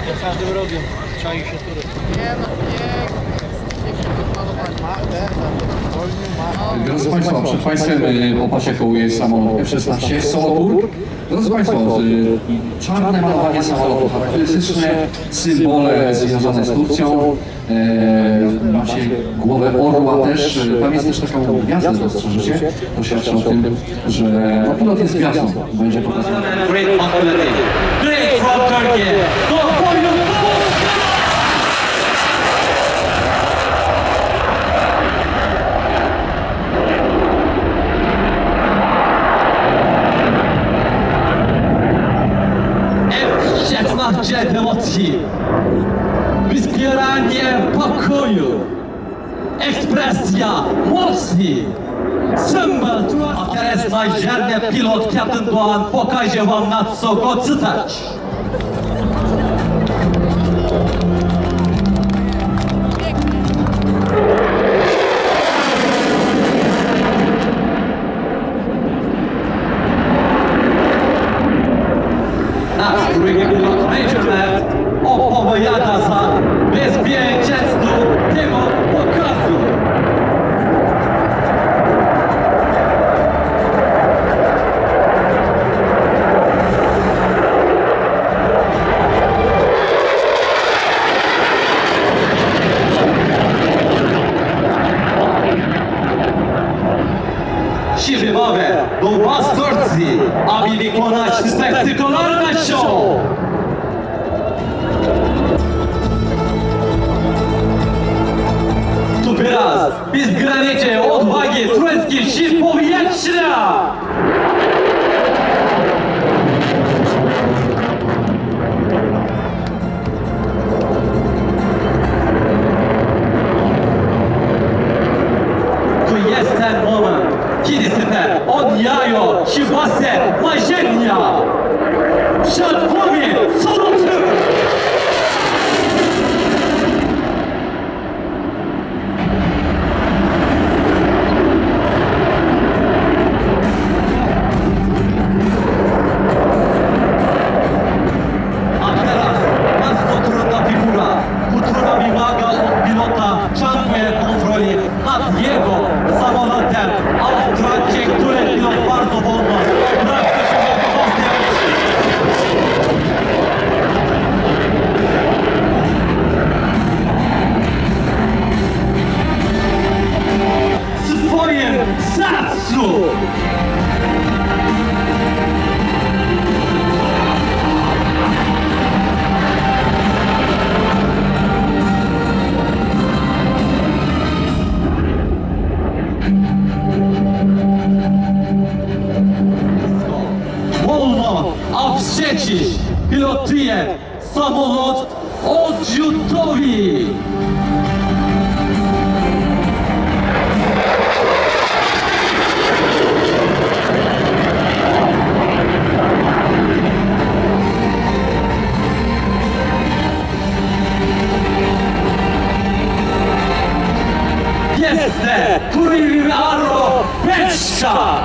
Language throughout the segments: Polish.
Ja każdym robią, czai się tury. Nie no, nie. Drodzy Państwo, przed Państwem po pasie kołuje samolot F-16 Solothurn. Drodzy Państwo, czarne malowanie samolotu, charakterystyczne symbole związane z Turcją. Macie głowę orła też, tam jest też taką gwiazdę, dostrzeżycie. To świadczy o tym, że pilot jest gwiazdą. Będzie pokazany. Great from Turkey. F-16 emocji, wzbieranie pokoju, ekspresja mocy, symbol. A teraz najżarny pilot Kapitan Doğan pokaże wam na co go cytać. Nasz drugi pilot Major Matt opowiada za bezpieczeństwo tego pokazu. Siły mowe do was Turcji, aby wykonać spektakularny show. Tu teraz bezgranicznej odwagi tureckich sił powietrza. To jest ten moment, kiedy sobie odjają się własne marzenia. Przed wami Solothurn! A teraz bardzo trudna figura, która wymaga od pilota ciągłej kontroli nad jego samolotem, a w trakcie której pilot bardzo wolno obraca się do własnej swoim sercu! Wolno, a przecież pilotuje samolot odrzutowy. Jestem Kurim Aro Beczka!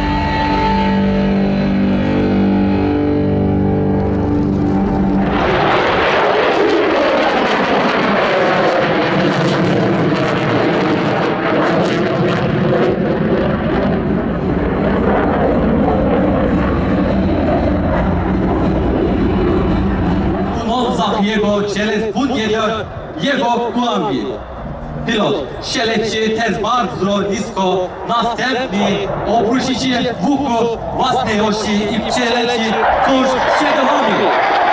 Jego ciele spódnie do jego kłamie. Pilot się leci też bardzo nisko, następnie obróci się wokół własnej osi i przeleci tuż przed wami.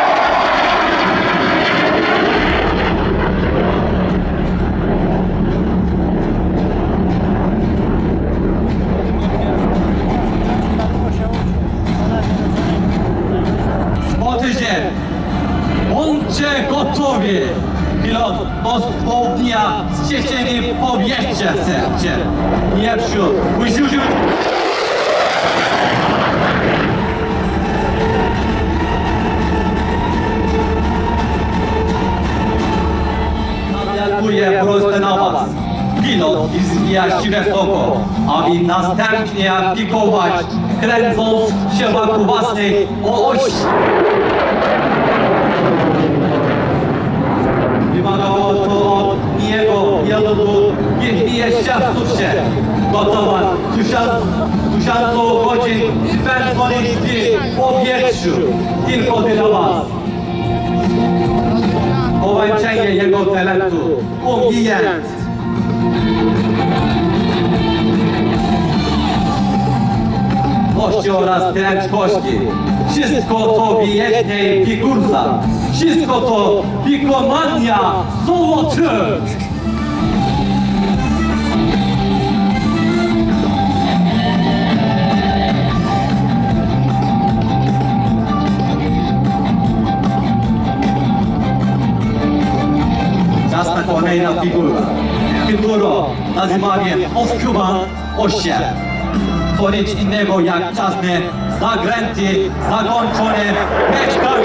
Spotycie! Bądźcie gotowi! Pilot pozwolnia z ciśnieniem powietrza serce. Nie wśród. Usiusiu. Nawiaduje prosto na was. Pilot zbija się wysoko, aby następnie pikować, kręcąc się wokół własnej osi. Oświadczów się gotować tysiąców godzin spędzonych w powietrzu tylko dla was. Połączenie jego talentu, umiejętności. Oraz prędkości. Wszystko to wyjeźdźnej figurza. Wszystko to wykonania złoty. Czas na kolejna figura. Figura nazywaniem Oskuban 8. To nic innego jak czasne zakręty zakończone beczkami.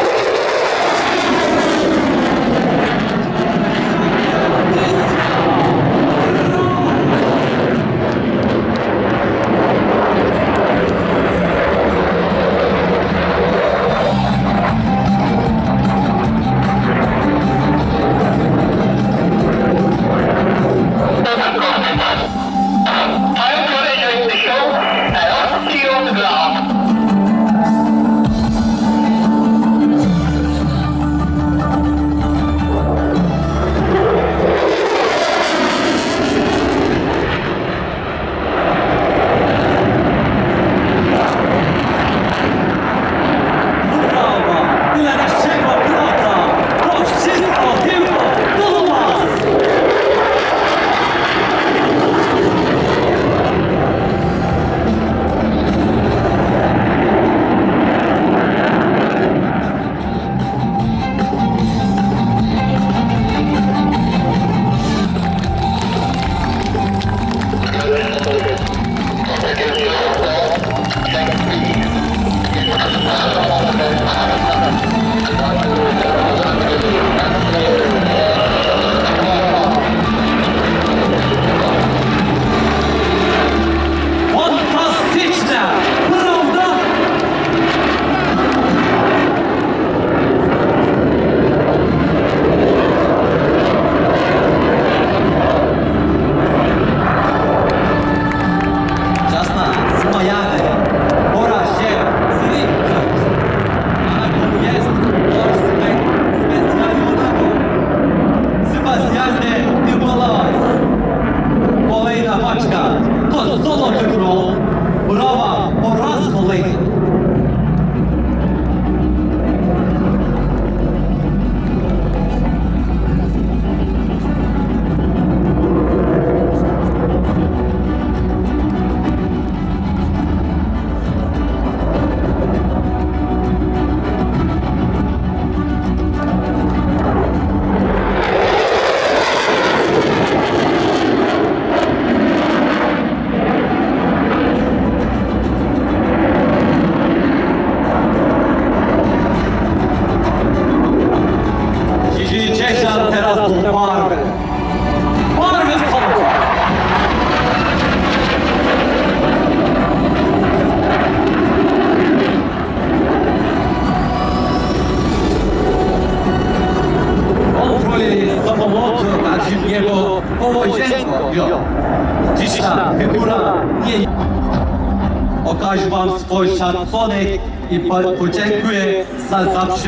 Okaż wam swój szacunek i podziękuję za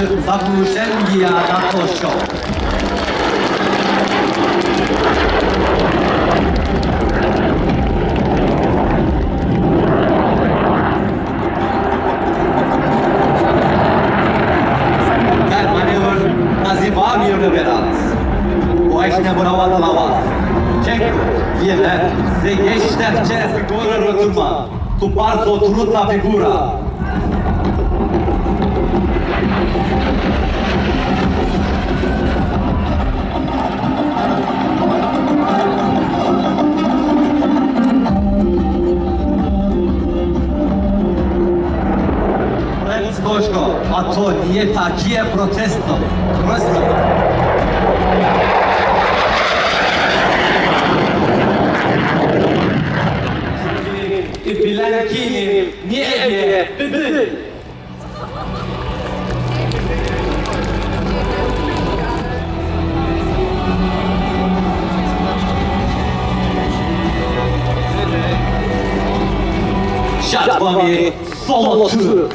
zaproszenie na to show. Ten manewr nazywam reverans. Właśnie brawa dla was. Dziękuję, że jesteście figurą rozuma. To bardzo trudna figura. Prędkością, a to nie takie protesto. I bilenkini niebie były. wami Solo Türk.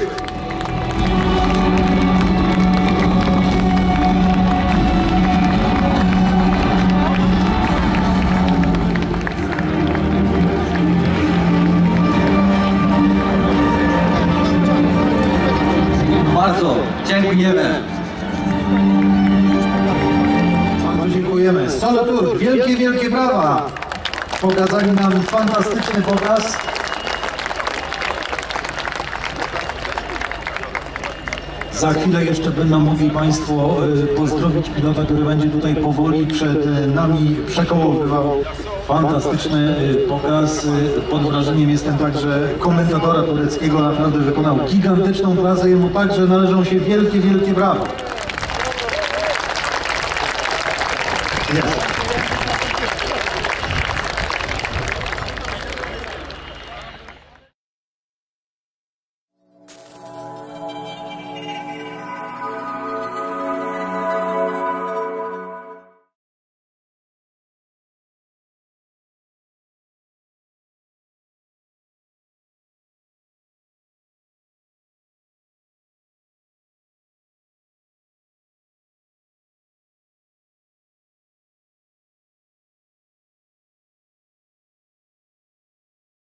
Bardzo dziękujemy. Bardzo dziękujemy. Solo Turk, wielkie, wielkie brawa! Pokazali nam fantastyczny pokaz. Za chwilę jeszcze będą mogli Państwo pozdrowić pilota, który będzie tutaj powoli przed nami przekołowywał. Fantastyczny pokaz. Pod wrażeniem jestem także komentatora tureckiego. Naprawdę wykonał gigantyczną pracę. Jemu także należą się wielkie, wielkie brawa. Jest.